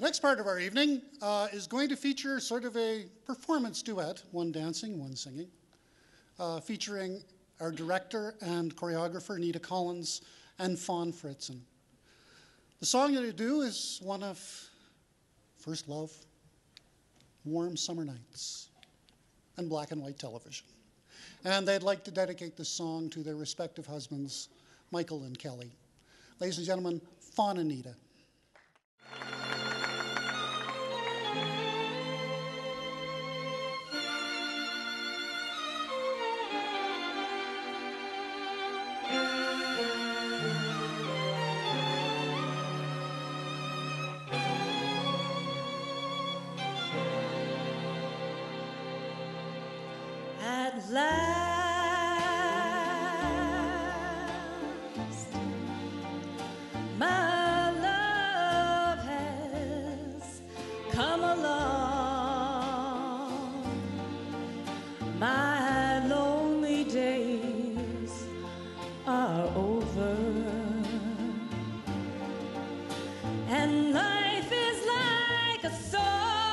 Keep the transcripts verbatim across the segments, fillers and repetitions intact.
The next part of our evening uh, is going to feature sort of a performance duet, one dancing, one singing, uh, featuring our director and choreographer, Nita Collins and Fawn Fritzen. The song that I do is one of first love, warm summer nights, and black and white television. And they'd like to dedicate this song to their respective husbands, Michael and Kelly. Ladies and gentlemen, Fawn and Nita. At last, my love has come along. My lonely days are over, and life is like a song.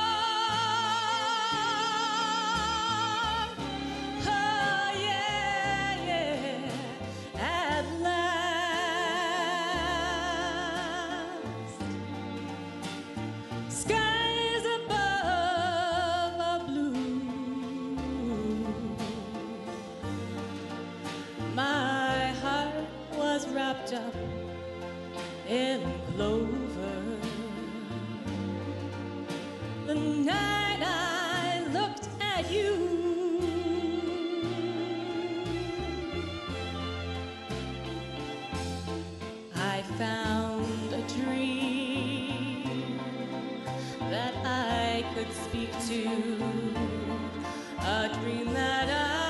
Wrapped up in clover. The night I looked at you, I found a dream that I could speak to, a dream that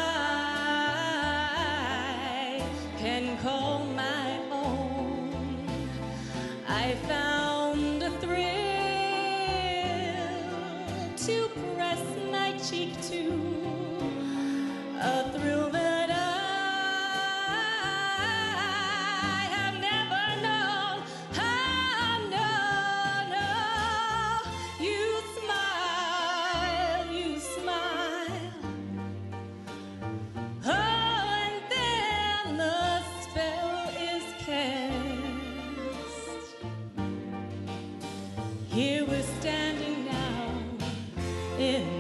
I can call my own. I found a thrill to press my cheek to, a thrill that I have never known. Oh, no, no, you smile, you smile. Oh, and then the spell is cast. Here we're standing now in